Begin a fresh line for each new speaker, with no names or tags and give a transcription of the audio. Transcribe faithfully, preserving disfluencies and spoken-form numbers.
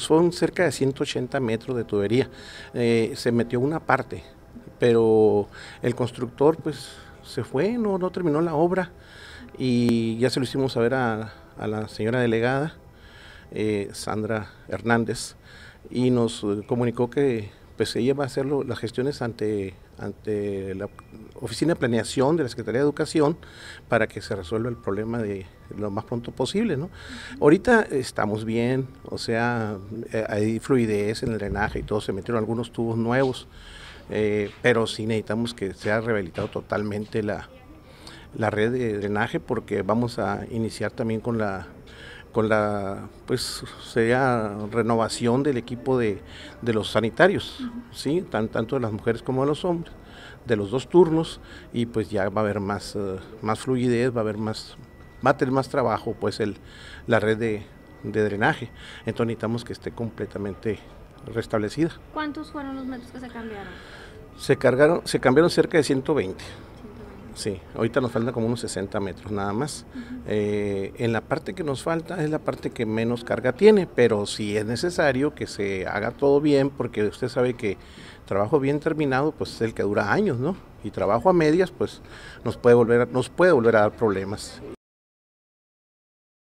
son cerca de ciento ochenta metros de tubería. Eh, se metió una parte, pero el constructor pues se fue, no, no terminó la obra y ya se lo hicimos saber a, a la señora delegada, eh, Sandra Hernández, y nos comunicó que pues ella va a hacer lo, las gestiones ante, ante la Oficina de Planeación de la Secretaría de Educación para que se resuelva el problema de lo más pronto posible, ¿no? Ahorita estamos bien, o sea, eh, hay fluidez en el drenaje y todo, se metieron algunos tubos nuevos, eh, pero sí necesitamos que sea rehabilitado totalmente la, la red de drenaje porque vamos a iniciar también con la con la pues sería renovación del equipo de, de los sanitarios, uh-huh. ¿sí? Tan, tanto de las mujeres como de los hombres, de los dos turnos, y pues ya va a haber más, uh, más fluidez, va a haber más, va a tener más trabajo pues el, la red de, de drenaje, entonces necesitamos que esté completamente restablecida.
¿Cuántos fueron los metros que se cambiaron?
Se cargaron, se cambiaron cerca de ciento veinte. Sí, ahorita nos faltan como unos sesenta metros nada más. Uh-huh. eh, en la parte que nos falta es la parte que menos carga tiene, pero sí es necesario que se haga todo bien, porque usted sabe que trabajo bien terminado pues es el que dura años, ¿no? Y trabajo a medias pues nos puede volver a, nos puede volver a dar problemas.